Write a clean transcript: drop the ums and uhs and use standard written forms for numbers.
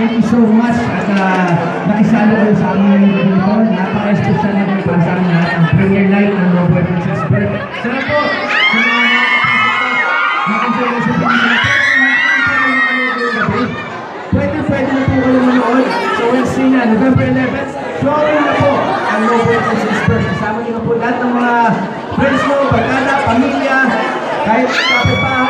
thank you so much at nakisalo kayo sa aming dito. Napaka-espesyal na kayo para sa amin lahat. Ang premiere night ng No Boyfriend's Expert. Sana po, sa mga nakasok sa pelikula, pwede na po kayo manood sa Wednesday na, November 11th. Showing na po ang No Boyfriend's Expert. Kasama niyo na po lahat ng mga friends mo, barkada, pamilya, kahit kapit pa